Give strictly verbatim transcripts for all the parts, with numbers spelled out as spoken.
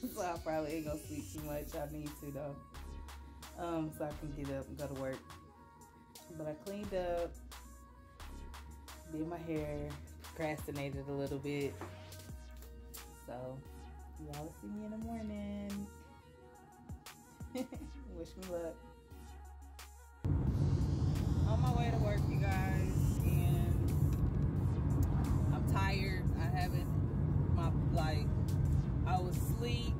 So I probably ain't gonna sleep too much. I need to though. Um, so I can get up and go to work. But I cleaned up, did my hair, procrastinated a little bit. So y'all will see me in the morning. Wish me luck. On my way to work, you guys, and I'm tired. I haven't, my, like, I was asleep.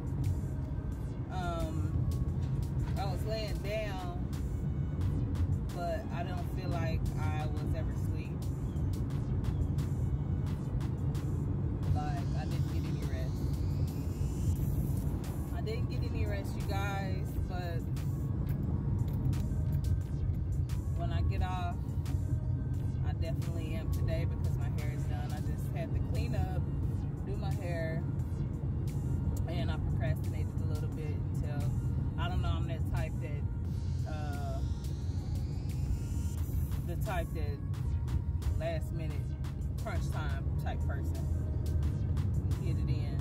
Um, I was laying down, but I don't feel like I was ever asleep. Like, I didn't get any rest. I didn't get any rest, you guys, but when I get off, I definitely am today because my hair is done. I just had to clean up, do my hair, and I procrastinated a little bit until, I don't know, I'm that type that, uh, the type that last minute crunch time type person. Get it in.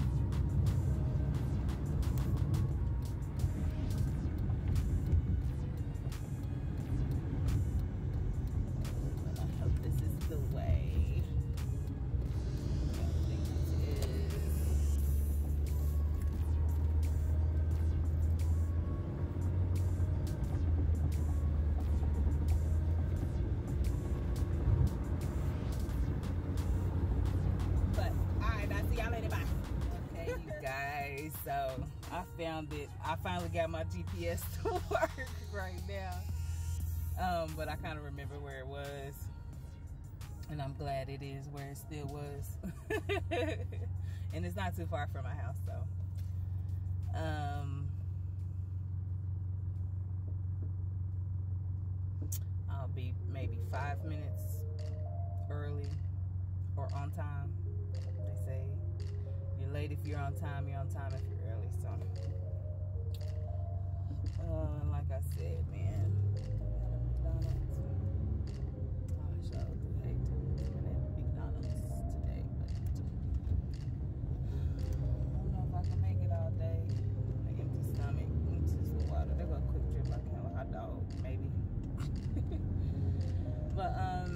I hope this is the way. I think it is. But alright, I'll see y'all later. Bye. Okay, you guys. So I found it. I finally got my G P S to work right now. Um, but I kind of remember where it was. And I'm glad it is where it still was. And it's not too far from my house, so. Um, I'll be maybe five minutes early or on time. They say you're late if you're on time, you're on time if you're early. So, uh, like I said, man. McDonald's. Oh, I sure do hate doing at McDonald's today, but I don't know if I can make it all day. An empty stomach, empty some water. They go a quick trip. I can have a hot dog, maybe. But um,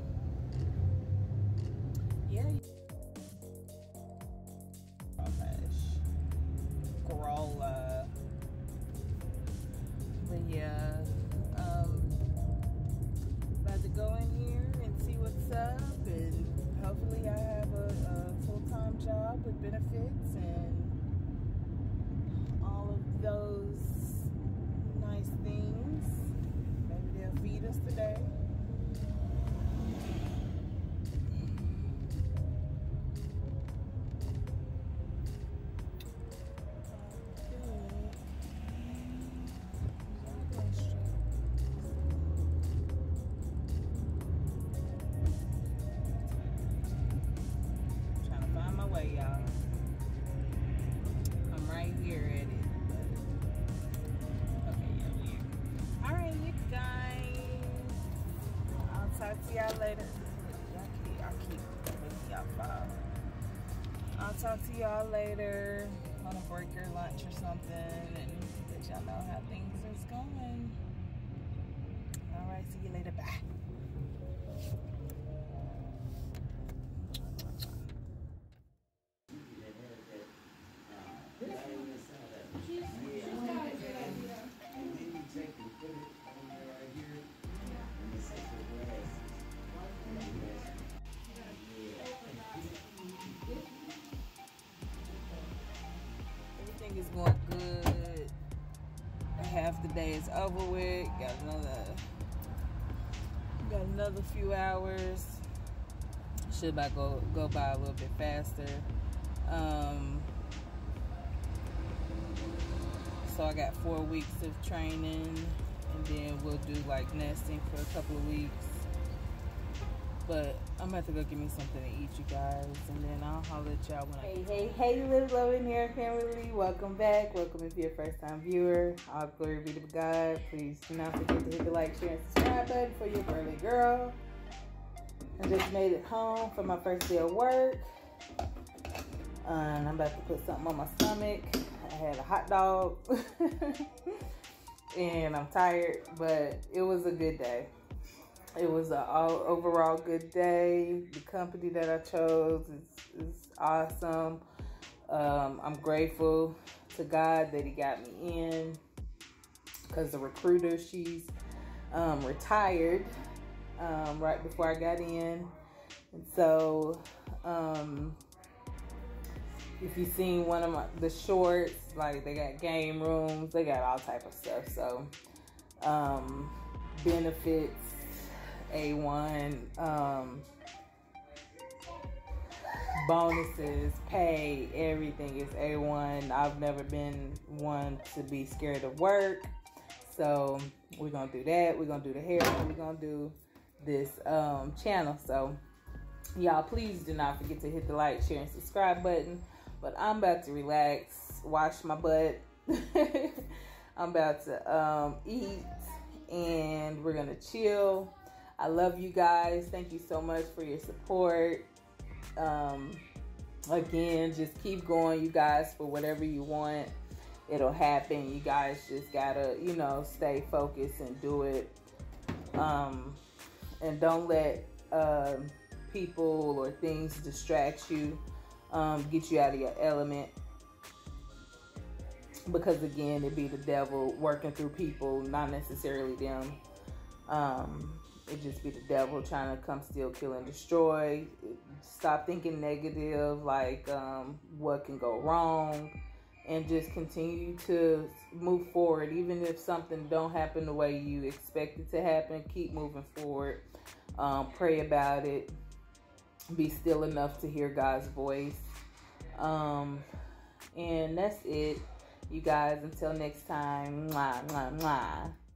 yeah. Oh gosh, Corolla. But yeah, um. about to go in here and see what's up, and hopefully I have a, a full-time job with benefits and all of those nice things. Maybe they'll feed us today. I'll talk to y'all later on a break or lunch or something, and let y'all know how things is going. All right, see you later. Bye. Everything is going good. Half the day is over with. Got another got another few hours. Should about go go by a little bit faster. Um, so I got four weeks of training, and then we'll do like nesting for a couple of weeks. But I'm about to go get me something to eat, you guys, and then I'll holler at y'all when I Hey, hey, hey, Live Loving Hair family. Welcome back. Welcome if you're a first-time viewer. All glory be to God. Please do not forget to hit the like, share, and subscribe button for your girly girl. I just made it home for my first day of work. And I'm about to put something on my stomach. I had a hot dog. And I'm tired, but it was a good day. It was an all overall good day. The company that I chose is, is awesome. Um, I'm grateful to God that he got me in, because the recruiter, she's um, retired um, right before I got in. And so, um, if you've seen one of my, the shorts, like they got game rooms, they got all type of stuff. So, um, benefits, A one, um, bonuses, pay, everything is A one. I've never been one to be scared of work. So we're going to do that. We're going to do the hair. We're going to do this um, channel. So y'all, please do not forget to hit the like, share, and subscribe button. But I'm about to relax, wash my butt. I'm about to um, eat, and we're going to chill. I love you guys. Thank you so much for your support. Um, again, just keep going, you guys, for whatever you want. It'll happen. You guys just gotta, you know, stay focused and do it. Um, and don't let uh, people or things distract you, um, get you out of your element. Because again, it'd be the devil working through people, not necessarily them. Um, it just be the devil trying to come steal, kill, and destroy. Stop thinking negative, like um, what can go wrong, and just continue to move forward. Even if something don't happen the way you expect it to happen, keep moving forward. Um, pray about it. Be still enough to hear God's voice. Um, and that's it, you guys. Until next time, mwah, mwah, mwah.